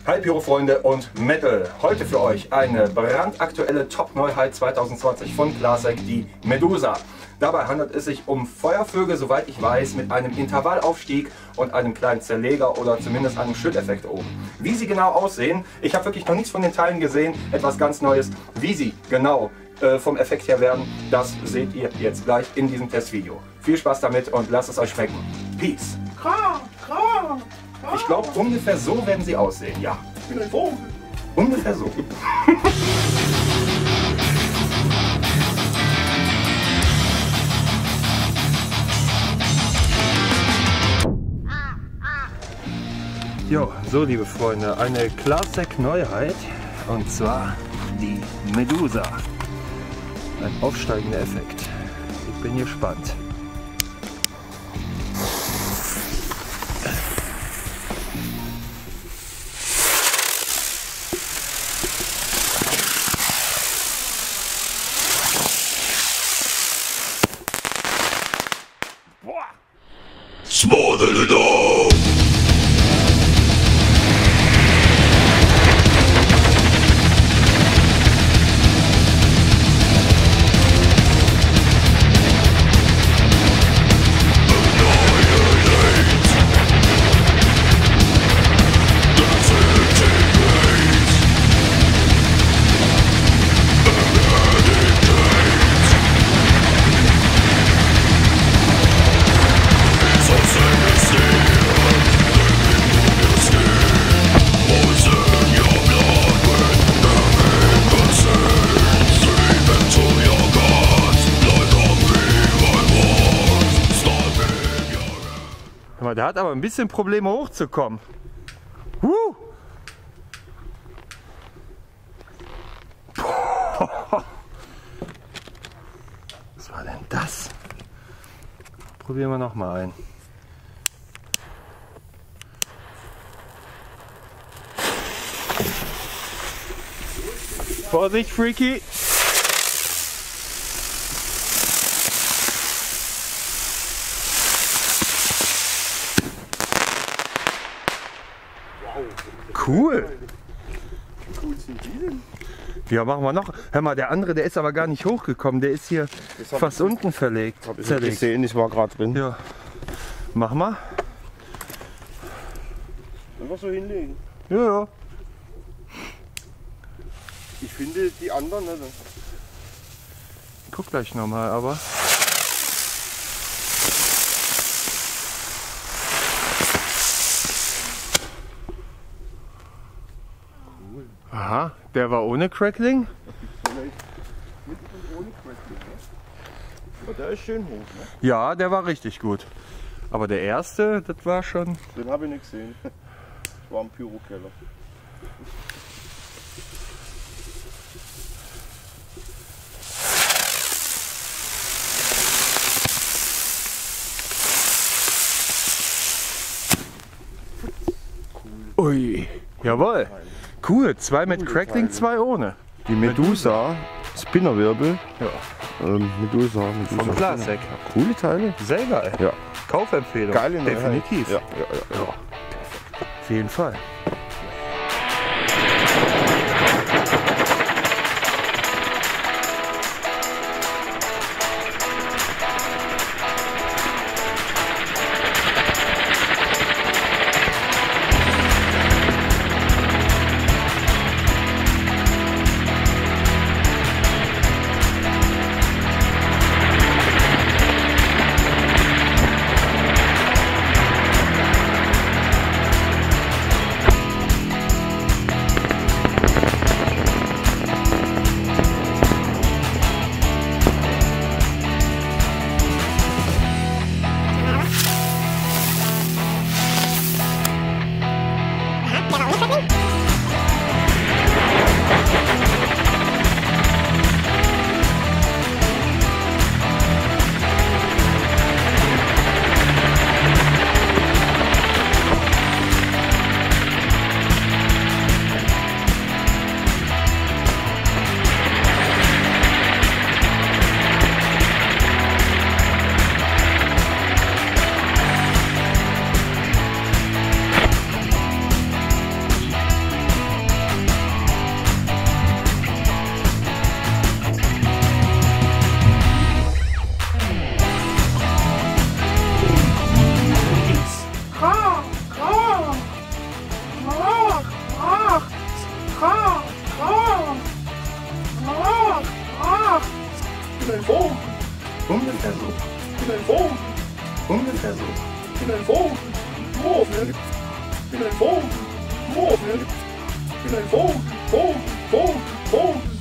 Hi Pyro-Freunde und Metal! Heute für euch eine brandaktuelle Top-Neuheit 2020 von Classic, die Medusa. Dabei handelt es sich um Feuervögel, soweit ich weiß, mit einem Intervallaufstieg und einem kleinen Zerleger oder zumindest einem Schütteffekt oben. Wie sie genau aussehen, ich habe wirklich noch nichts von den Teilen gesehen, etwas ganz Neues. Wie sie genau vom Effekt her werden, das seht ihr jetzt gleich in diesem Testvideo. Viel Spaß damit und lasst es euch schmecken. Peace! Ich glaube, ungefähr so werden sie aussehen, ja. Ich bin ein Vogel. Ungefähr so. Jo, so liebe Freunde, eine Classic Neuheit und zwar die Medusa. Ein aufsteigender Effekt. Ich bin gespannt. Smother the dog! Der hat aber ein bisschen Probleme hochzukommen. Was war denn das? Probieren wir noch mal ein. Vorsicht, Freaky! Cool. Cool sind die denn? Ja, machen wir noch. Hör mal, der andere, der ist aber gar nicht hochgekommen. Der ist hier fast unten verlegt. Hab ich nicht gesehen, ich war gerade drin. Ja. Mach mal. Einfach so hinlegen. Ja, ja. Ich finde die anderen nicht. Guck gleich nochmal, aber. Aha, der war ohne Crackling? Vielleicht mit und ohne Crackling, ne? Aber der ist schön hoch, ne? Ja, der war richtig gut. Aber der erste, das war schon. Den habe ich nicht gesehen. Ich war im Pyro-Keller. Ui, jawohl. Cool, 2 mit Crackling, 2 ohne. Die Medusa, Spinnerwirbel. Ja. Medusa. Vom Classic. Coole Teile. Sehr geil. Ja. Kaufempfehlung. Geile Neuheit. Definitiv. Ja. Auf jeden Fall. so. Ungefähr so. Ungefähr so. Ungefähr so.